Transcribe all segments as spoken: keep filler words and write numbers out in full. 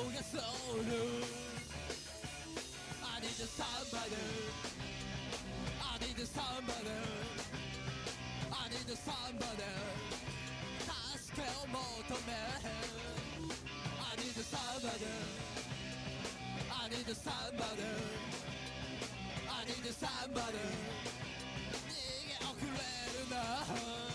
がソウル I need somebody I need somebody I need somebody 助けを求め I need somebody I need somebody I need somebody 逃げ遅れるな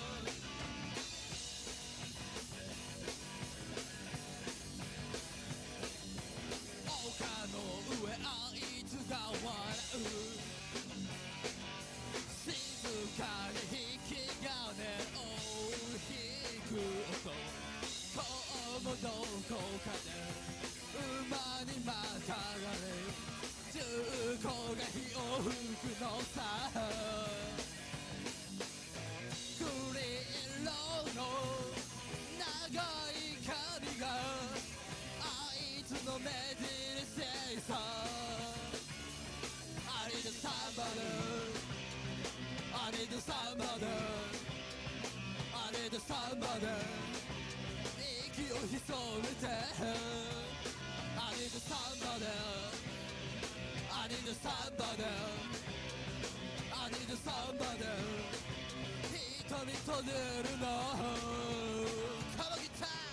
丘の上あいつが笑う静かに引き金を引く音今日もどこかで馬にまたがれ銃口が火を吹くのさグリーンロード長い髪があいつの目印さ I need somebody I need somebody I need somebody 息を潜めて I need somebody I need somebody I need somebody 瞳閉じるのこのギター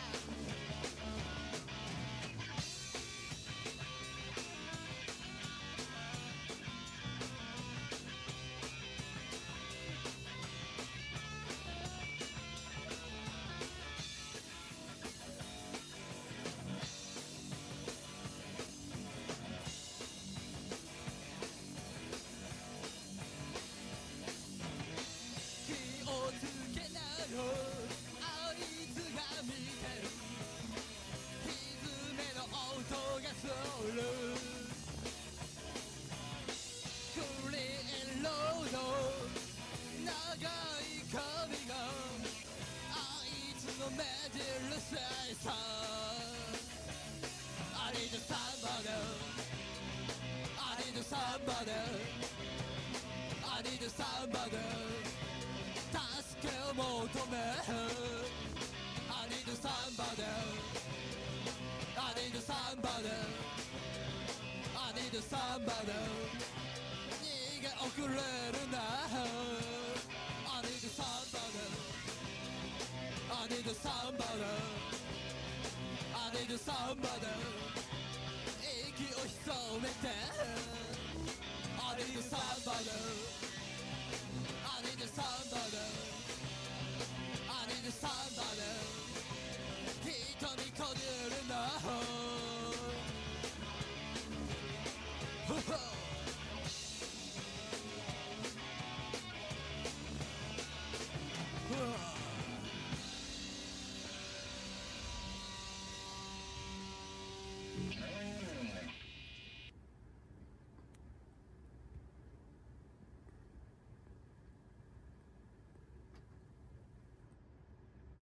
気をつけなよあいつが見てる蹄の音がするグリーンロード長い髪があいつの目印さ I need somebody I need somebody I need somebody 助けを求め I need somebody I need somebody I need somebody 逃げ遅れるな I need somebody I need somebody I need somebody 息を潜めて I need somebody I need somebody I need somebody 瞳閉じるな Huh.